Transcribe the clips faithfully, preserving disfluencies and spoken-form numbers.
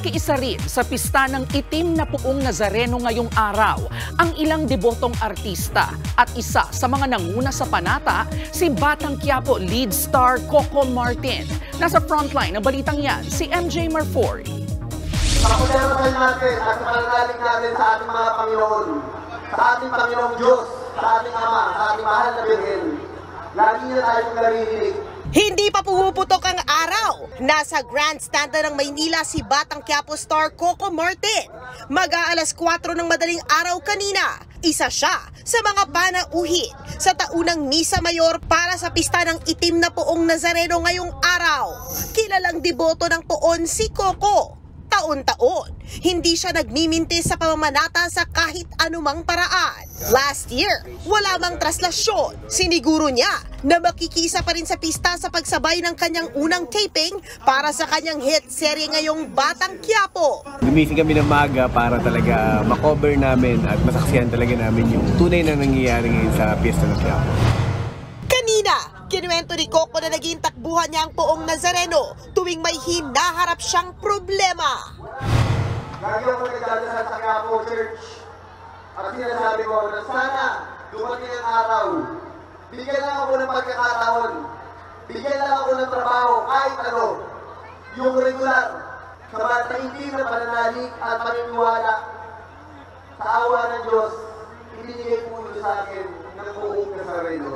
Nakiisa rin sa pista ng itim na puong Nazareno ngayong araw ang ilang debotong artista at isa sa mga nanguna sa panata, si Batang Quiapo lead star Coco Martin. Nasa frontline ng balitang yan, si M J Marfori. Pakulerotan natin at pananalig natin sa ating mga Panginoon, sa ating Panginoong Diyos, sa ating Ama, sa ating mahal na Birhen. Lagi niya tayong naririnig. Hindi pa pumuputok ang araw. Nasa grandstand ng Maynila si Batang Quiapo star Coco Martin. Mag-aalas kwatro ng madaling araw kanina. Isa siya sa mga panauhin sa taunang Misa Mayor para sa pista ng itim na poong Nazareno ngayong araw. Kilalang deboto ng poon si Coco. Taon-taon, hindi siya nagmimintis sa pamamanata sa kahit anumang paraan. Last year, wala mang traslasyon. Siniguro niya na makikisa pa rin sa pista sa pagsabay ng kanyang unang taping para sa kanyang hit serye ngayong Batang Quiapo. Gumising kami ng maga para talaga makover namin at masaksihan talaga namin yung tunay na nangyayari ngayon sa pista ng Quiapo. Kanina, kinuwento ni Coco na naging takbuhan niya ang poong Nazareno tuwing may hinaharap siyang problema. Lagi ako nagdadasal sa Quiapo Church at sinasabi ko na sana dumating ang araw. Bigyan lang ako ng pagkakataon. Bigyan lang ako ng trabaho kahit ano. Yung regular. Sabat na hindi na pananalig at paniniwala sa awa ng Diyos, ibinigay po ito sa akin ng buong Nazareno.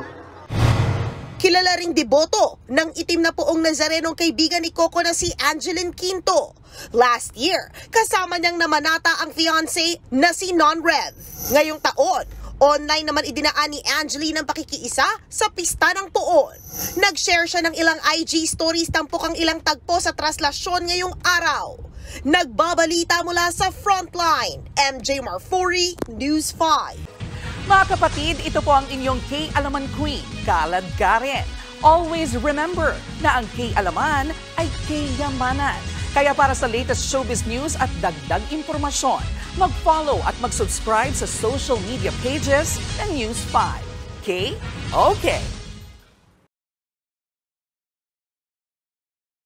Kilala ring deboto ng itim na poong Nazarenong kaibigan ni Coco na si Angeline Quinto. Last year, kasama niyang namanata ang fiancé na si Non-Rev. Ngayong taon, online naman idinaan ni Angeline ang pakikiisa sa pista ng poon. Nag-share siya ng ilang I G stories tampok ang ilang tagpo sa traslasyon ngayong araw. Nagbabalita mula sa Frontline, M J Marfori, News five. Mga kapatid, ito po ang inyong K-Alaman Queen, Kalad Karen. Always remember na ang K-Alaman ay K-Yamanan. Kaya para sa latest showbiz news at dagdag impormasyon, mag-follow at mag-subscribe sa social media pages ng News five. K? Okay.